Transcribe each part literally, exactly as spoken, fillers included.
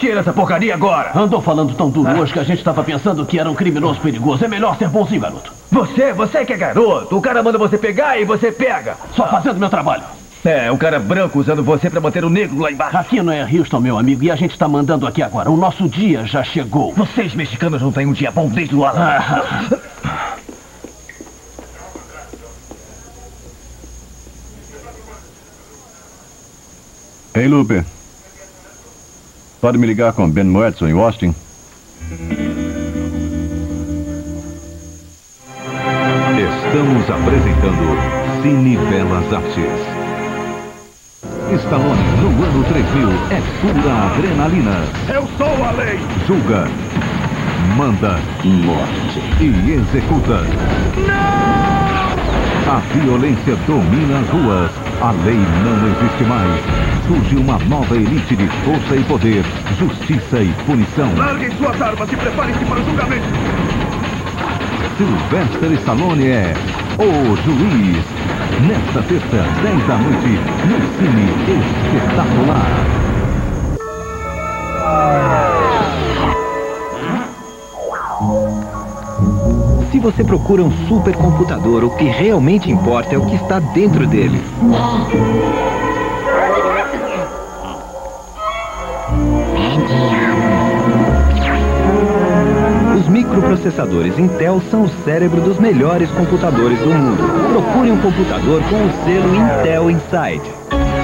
Tira essa porcaria agora! Andou falando tão duro ah. hoje que a gente estava pensando que era um criminoso perigoso. É melhor ser bonzinho, garoto. Você? Você que é garoto. O cara manda você pegar e você pega. Só fazendo meu trabalho. É, um cara branco usando você pra manter o negro lá embaixo. Aqui não é Houston, meu amigo, e a gente tá mandando aqui agora. O nosso dia já chegou. Vocês mexicanos não têm um dia bom desde o Alan. Ah. Ei, Lupe. Pode me ligar com Ben Moedson em Austin? Estamos apresentando Cine Belas Artes. Stallone no ano três mil é pura adrenalina. Eu sou a lei! Julga, manda, morte e executa. Não! A violência domina as ruas. A lei não existe mais. Surge uma nova elite de força e poder, justiça e punição. Larguem suas armas e preparem-se para o julgamento. Sylvester Stallone é o juiz. Nesta sexta, dez da noite, no Cine Espetacular. Se você procura um supercomputador, o que realmente importa é o que está dentro dele. Os microprocessadores Intel são o cérebro dos melhores computadores do mundo. Procure um computador com o selo Intel Inside.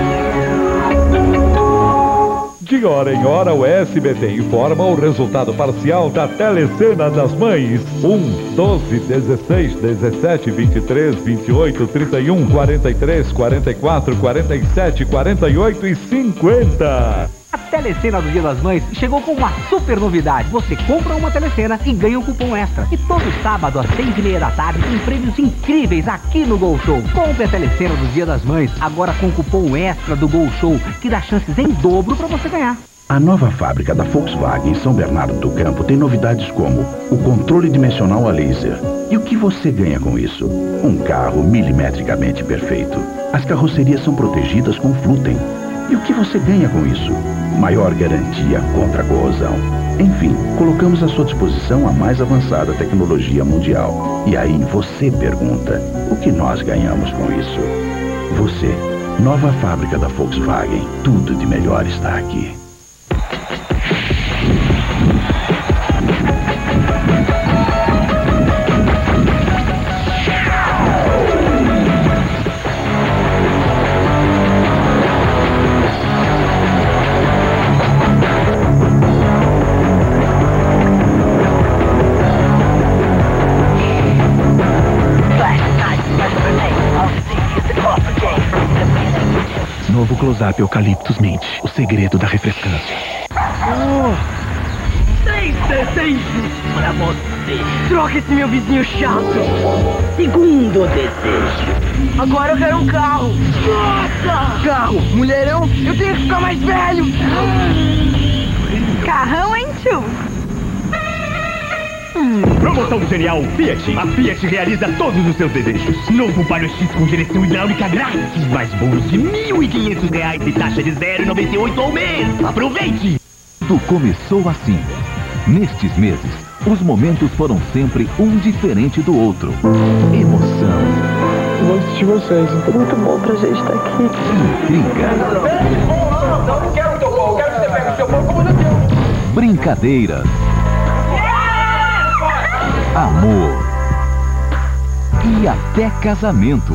De hora em hora, o S B T informa o resultado parcial da Telecena das Mães. um, doze, dezesseis, dezessete, vinte e três, vinte e oito, trinta e um, quarenta e três, quarenta e quatro, quarenta e sete, quarenta e oito e cinquenta. A Telecena do Dia das Mães chegou com uma super novidade. Você compra uma Telecena e ganha um cupom extra. E todo sábado às seis e meia da tarde tem prêmios incríveis aqui no Gol Show. Compre a Telecena do Dia das Mães agora com o cupom extra do Gol Show, que dá chances em dobro para você ganhar. A nova fábrica da Volkswagen em São Bernardo do Campo tem novidades como o controle dimensional a laser. E o que você ganha com isso? Um carro milimetricamente perfeito. As carrocerias são protegidas com Fluten. E o que você ganha com isso? Maior garantia contra a corrosão. Enfim, colocamos à sua disposição a mais avançada tecnologia mundial. E aí você pergunta, o que nós ganhamos com isso? Você, nova fábrica da Volkswagen. Tudo de melhor está aqui. Novo Close-Up Eucaliptus Mint, o segredo da refrescância. Oh, três desejos pra você. Troca esse meu vizinho chato. Segundo desejo. Agora eu quero um carro. Nossa! Carro, mulherão, eu tenho que ficar mais velho. Carrão, hein, tio? Hum. Promoção genial Fiat. A Fiat realiza todos os seus desejos. Novo Palio X com direção hidráulica grátis. Mais bônus de mil e quinhentos reais e taxa de zero vírgula noventa e oito ao mês. Aproveite! Tudo começou assim. Nestes meses, os momentos foram sempre um diferente do outro. Emoção. Vou assistir vocês. Muito bom pra gente estar aqui. Intriga. Não, não quero o teu pão. Quero que você pegue o seu pão como você quer. Brincadeiras. Amor e até casamento.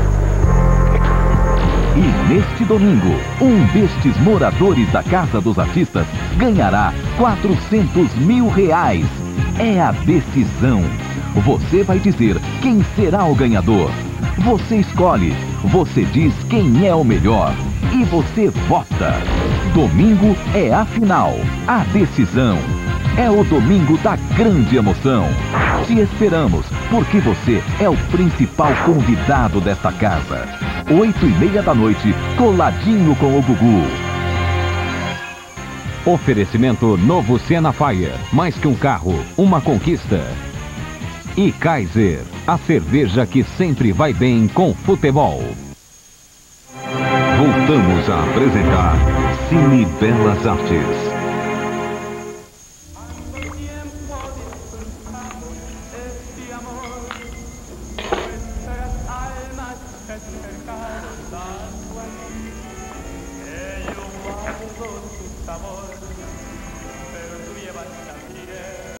E neste domingo, um destes moradores da Casa dos Artistas ganhará quatrocentos mil reais. É a decisão. Você vai dizer quem será o ganhador. Você escolhe, você diz quem é o melhor e você vota. Domingo é a final, a decisão. É o domingo da grande emoção. Te esperamos, porque você é o principal convidado desta casa. Oito e meia da noite, coladinho com o Gugu. Oferecimento novo Siena Fire. Mais que um carro, uma conquista. E Kaiser, a cerveja que sempre vai bem com futebol. Voltamos a apresentar Cine Belas Artes.